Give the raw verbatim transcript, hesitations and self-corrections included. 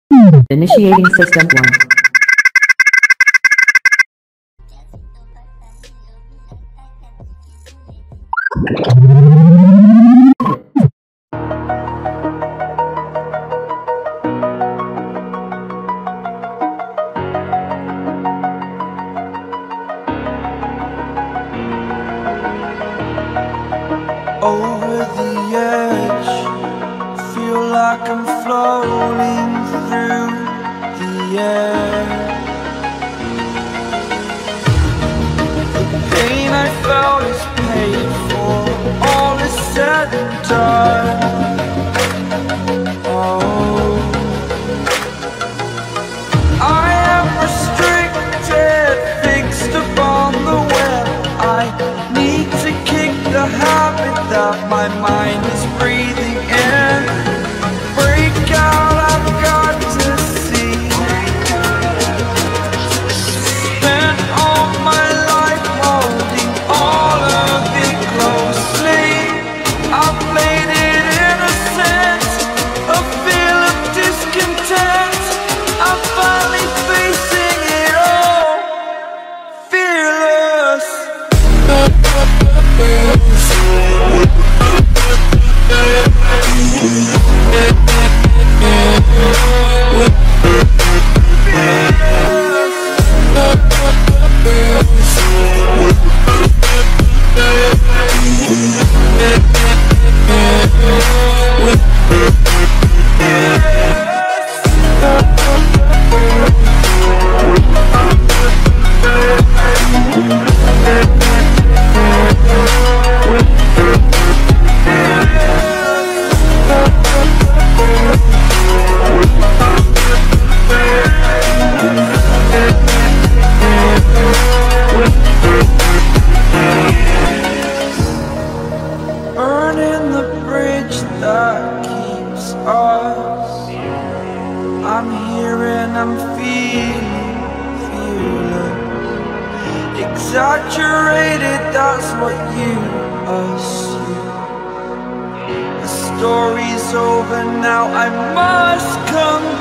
Initiating system one. Over the edge, feel like I'm floating through the air. The pain I felt is paid for, all is said and done. Oh, I am restricted, fixed upon the web. I need to kick the habit that my mind is breathing in. Break out, I've got to see. Spent all my life holding all of it closely. I've played it innocent, a feel of discontent. I'm finally facing it all, fearless. Burning the bridge that keeps us. I'm here and I'm feeling fearless. Exaggerated, that's what you assume. The story's over now, I must come